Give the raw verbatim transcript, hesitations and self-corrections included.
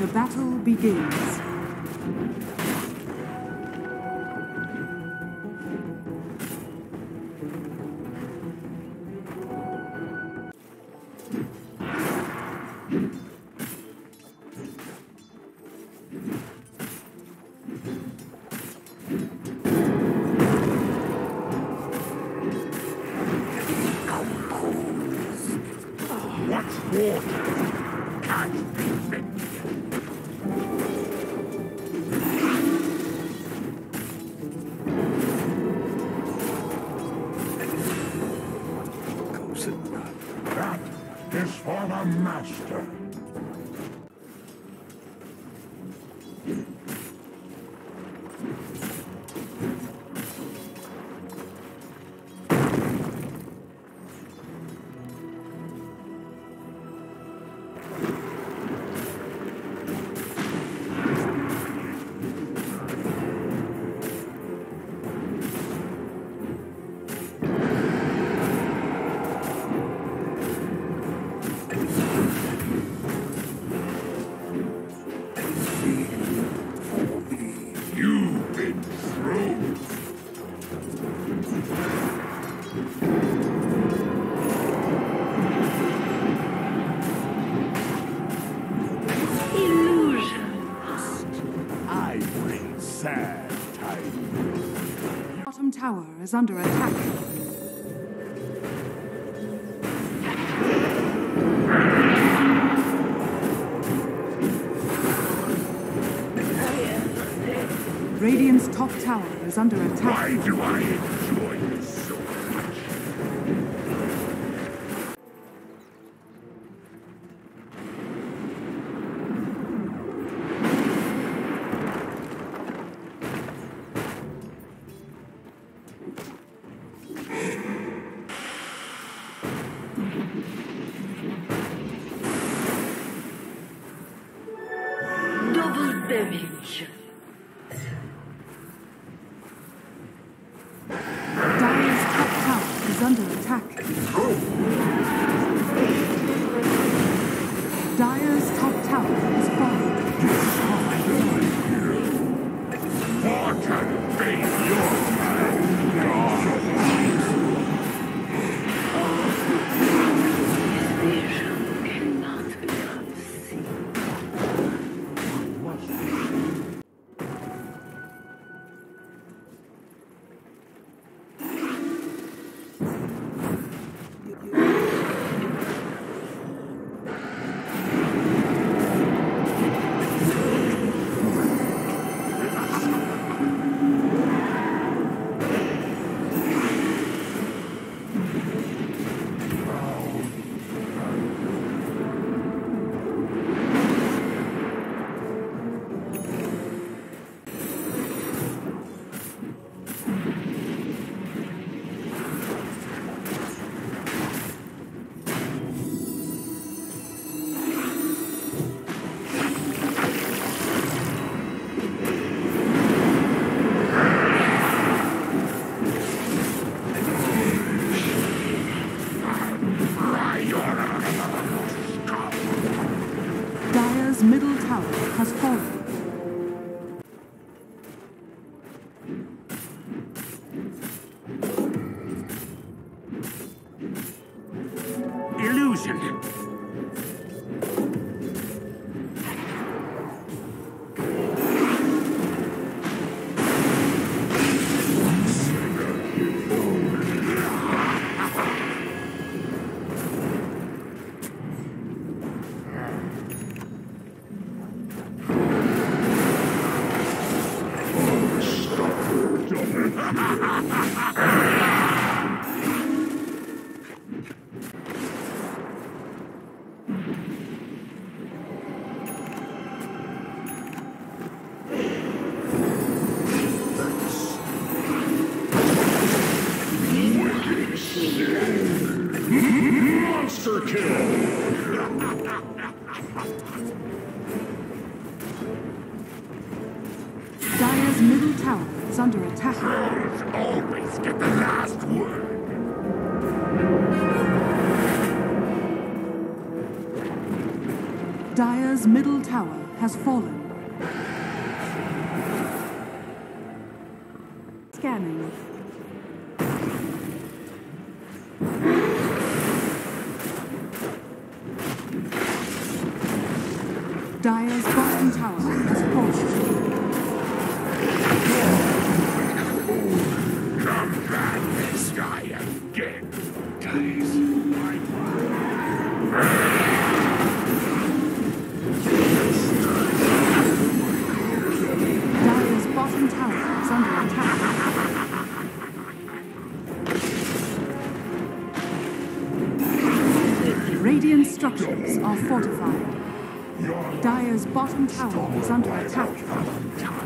The battle begins. That is for the master. You've been through. Illusion. I bring sad tidings. Bottom tower is under attack. Radiant's top tower is under attack. Why do I enjoy this so much? Double damage. Dire's top tower is under attack. Dire's top tower is falling. What can face your time, God? Vision cannot be unseen. Dire's middle tower has fallen. Illusion. Monster kill! Dire's middle tower is under attack. Trolls always get the last word. Dire's middle tower has fallen. Scanning. Dire's bottom tower has fallen. Come back this guy again. Guys, Dire's bottom tower is under attack. Radiant structures are fortified. Dire's bottom tower is under attack.